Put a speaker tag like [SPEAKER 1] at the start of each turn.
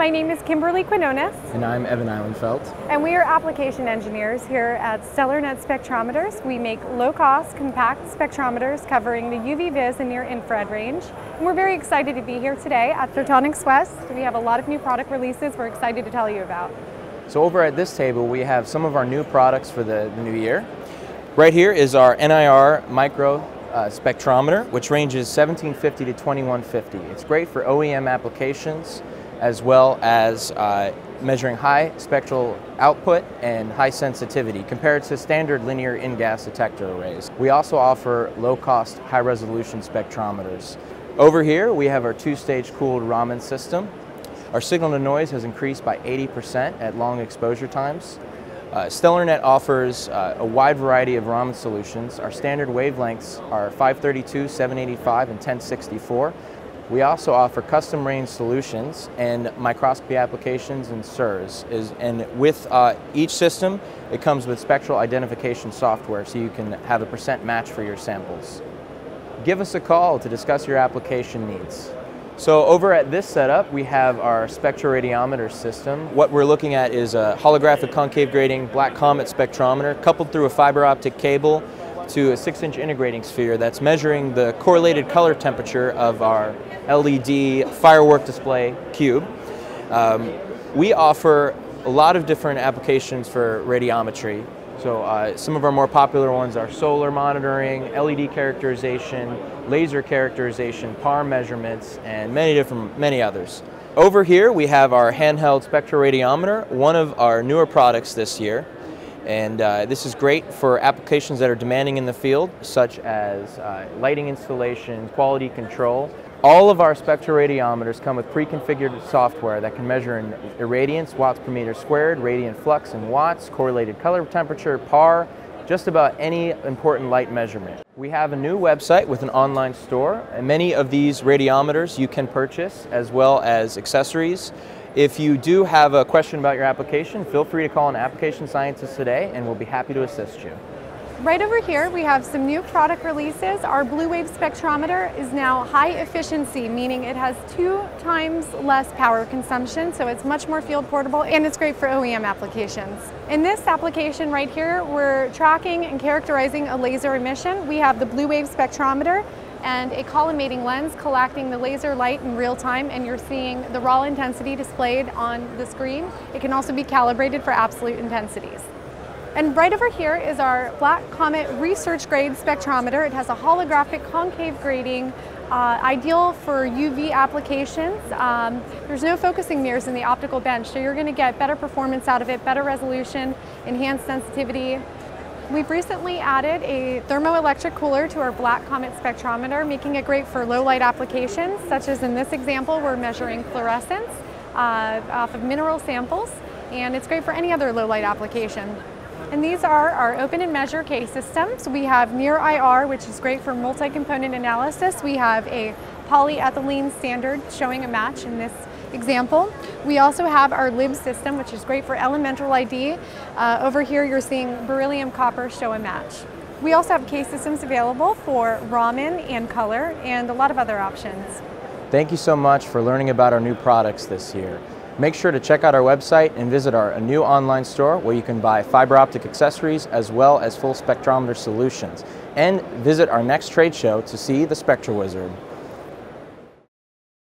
[SPEAKER 1] my name is Kimberly Quinones.
[SPEAKER 2] And I'm Evan Eilenfeld.
[SPEAKER 1] And we are application engineers here at StellarNet Spectrometers. We make low-cost, compact spectrometers covering the UV vis and near infrared range. And we're very excited to be here today at Photonics West. We have a lot of new product releases we're excited to tell you about.
[SPEAKER 2] So over at this table, we have some of our new products for the new year. Right here is our Nir Micro Spectrometer, which ranges 1750 to 2150. It's great for OEM applications, as well as measuring high spectral output and high sensitivity compared to standard linear in-gas detector arrays. We also offer low-cost, high-resolution spectrometers. Over here, we have our two-stage cooled Raman system. Our signal to noise has increased by 80% at long exposure times. StellarNet offers a wide variety of Raman solutions. Our standard wavelengths are 532, 785, and 1064. We also offer custom range solutions and microscopy applications and SIRS. And with each system, it comes with spectral identification software, so you can have a percent match for your samples. Give us a call to discuss your application needs. So over at this setup, we have our Spectroradiometer system. What we're looking at is a holographic concave grating black comet spectrometer coupled through a fiber optic cable to a 6-inch integrating sphere that's measuring the correlated color temperature of our LED firework display cube. We offer a lot of different applications for radiometry. So some of our more popular ones are solar monitoring, LED characterization, laser characterization, PAR measurements, and many others. Over here we have our Handheld Spectroradiometer, one of our newer products this year. And this is great for applications that are demanding in the field, such as lighting installation, quality control. All of our spectroradiometers come with pre-configured software that can measure in irradiance, watts per meter squared, radiant flux in watts, correlated color temperature, PAR, just about any important light measurement. We have a new website with an online store, and many of these radiometers you can purchase, as well as accessories. If you do have a question about your application, feel free to call an application scientist today, and we'll be happy to assist you.
[SPEAKER 1] Right over here we have some new product releases. Our blue wave spectrometer is now high efficiency, meaning it has 2 times less power consumption, so it's much more field portable, and it's great for OEM applications. In this application right here, we're tracking and characterizing a laser emission. We have the blue wave spectrometer and a collimating lens collecting the laser light in real time, and you're seeing the raw intensity displayed on the screen. It can also be calibrated for absolute intensities. And right over here is our Black Comet research grade spectrometer. It has a holographic concave grating, ideal for UV applications. There's no focusing mirrors in the optical bench, so you're going to get better performance out of it, better resolution, enhanced sensitivity. We've recently added a thermoelectric cooler to our Black Comet spectrometer, making it great for low light applications, such as in this example, we're measuring fluorescence off of mineral samples, and it's great for any other low light application. And these are our open and measure case systems. We have Nir IR, which is great for multi-component analysis. We have a polyethylene standard showing a match in this example. We also have our LIBS system, which is great for elemental ID. Over here you're seeing beryllium copper show a match. We also have case systems available for Raman and color and a lot of other options.
[SPEAKER 2] Thank you so much for learning about our new products this year. Make sure to check out our website and visit our new online store where you can buy fiber optic accessories as well as full spectrometer solutions. And visit our next trade show to see the Spectral Wizard.